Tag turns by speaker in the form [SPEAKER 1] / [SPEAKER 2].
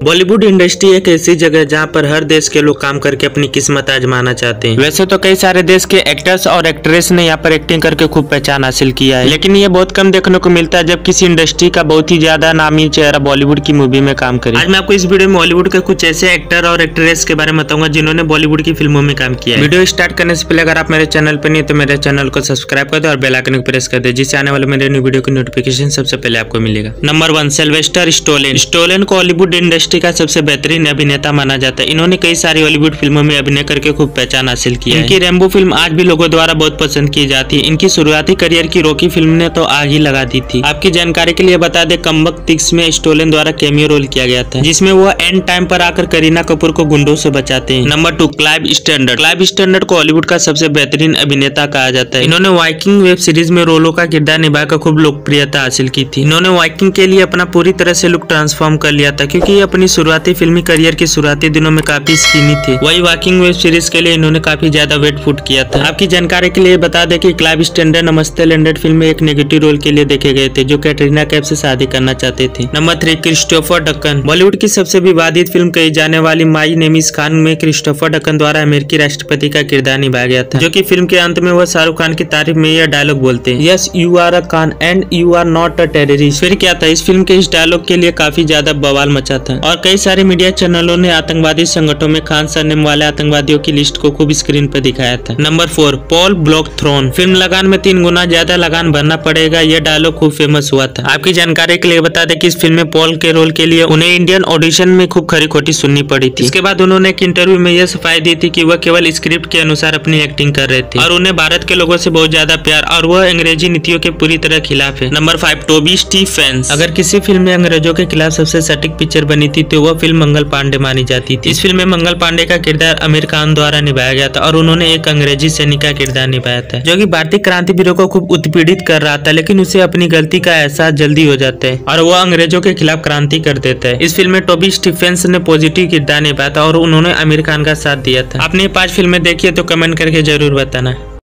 [SPEAKER 1] Bollywood industry एक ऐसी जगह है जहाँ पर हर देश के लोग काम करके अपनी किस्मत आजमाना चाहते हैं। वैसे तो कई सारे देश के एक्टर्स और एक्ट्रेस ने यहाँ पर एक्टिंग करके खूब पहचान हासिल किया है, लेकिन ये बहुत कम देखने को मिलता है जब किसी इंडस्ट्री का बहुत ही ज्यादा नामी चेहरा बॉलीवुड की मूवी में काम करे। आज मैं आपको इस वीडियो में बॉलीवुड के कुछ ऐसे एक्टर और एक्ट्रेस के बारे में बताऊंगा जिन्होंने बॉलीवुड की फिल्मों में काम किया है। वीडियो स्टार्ट करने से पहले अगर आप मेरे चैनल पर नहीं तो मेरे चैनल को सब्सक्राइब कर दो और बेल आइकन को प्रेस कर दे, जिससे आने वाले मेरे न्यू वीडियो की नोटिफिकेशन सबसे पहले आपको मिलेगा। Number 1, Sylvester Stallone. स्टोलेन को हॉलीवुड इंडस्ट्री का सबसे बेहतरीन अभिनेता माना जाता है। इन्होंने कई सारी हॉलीवुड फिल्मों में अभिनय करके खूब पहचान हासिल की है। इनकी रेम्बो फिल्म आज भी लोगों द्वारा बहुत पसंद की जाती है। इनकी शुरुआती करियर की रॉकी फिल्म ने तो आग ही लगा दी थी। आपकी जानकारी के लिए बता दें, कमबख्त 6 में स्टोलेन द्वारा कैमियो रोल किया गया था, जिसमें वो एंड टाइम पर आकर करीना कपूर को गुंडों से बचाते हैं। Number 2, Clive Standen. Clive Standen को हॉलीवुड का सबसे बेहतरीन अभिनेता कहा जाता है। इन्होंने वाइकिंग वेब सीरीज में रोलों का किरदार निभाकर खूब लोकप्रियता हासिल की थी। इन्होंने वाइकिंग के लिए अपना पूरी तरह से लुक ट्रांसफॉर्म कर लिया था, क्योंकि ये अपनी शुरुआती फिल्मी करियर के शुरुआती दिनों में काफी स्किनी थे। वही वाइकिंग वेब सीरीज के लिए इन्होंने काफी ज्यादा वेट पुट किया था। आपकी जानकारी के लिए बता दें कि Clive Standen Namaste London film में एक नेगेटिव रोल के लिए देखे गए थे, जो कैटरीना कैफ से शादी करना चाहते थे। Number 3, Christopher Deccan. बॉलीवुड की सबसे विवादित फिल्म कही जाने वाली माई नेम इज खान में क्रिस्टोफर डक्कन द्वारा अमेरिकी राष्ट्रपति का किरदार निभाया गया था, जो कि फिल्म के अंत में वह शाहरुख खान की तारीफ में यह डायलॉग बोलते हैं, yes you are a Khan and you are not a terrorist. फिर क्या था, इस फिल्म के इस डायलॉग के लिए काफी ज्यादा बवाल मचा था और कई सारे मीडिया चैनलों ने आतंकवादी संगठनों में खान सरनेम वाले आतंकवादियों की लिस्ट को खूब स्क्रीन पर दिखाया था। Number 4, Paul Blackthorne. Film Lagaan में 3 गुना ज्यादा लगान भरना पड़ेगा, यह डायलॉग खूब फेमस हुआ था। आपकी जानकारी के लिए बता दें कि इस फिल्म में पॉल के रोल के लिए उन्हें इंडियन ऑडिशन में खूब खरी खोटी सुननी पड़ी थी। इसके बाद उन्होंने एक इंटरव्यू में यह सफाई दी थी कि वह केवल स्क्रिप्ट के अनुसार अपनी एक्टिंग कर रहे थे और उन्हें भारत के लोगों से बहुत ज्यादा प्यार और वह अंग्रेजी नीतियों के पूरी तरह खिलाफ है। Number 5, Toby Stephens. अगर किसी फिल्म में अंग्रेजों के खिलाफ सबसे सटीक पिक्चर बनी थी तो वह फिल्म मंगल पांडे मानी जाती थी। इस फिल्म में मंगल पांडे का किरदार आमिर खान द्वारा निभाया गया था और उन्होंने एक अंग्रेजी सैनिक का किरदार निभाया था, जो कि भारतीय क्रांतिवीरों को खूब उत्पीड़ित कर रहा था, लेकिन उसे अपनी गलती का एहसास जल्दी हो जाता है और वह अंग्रेजों के खिलाफ क्रांति कर देता है। इस फिल्म में टोबी स्टीफेंस ने पॉजिटिव किरदार निभाया था और उन्होंने आमिर खान का साथ दिया था। आपने 5 फिल्में देखी है तो कमेंट करके जरूर बताना।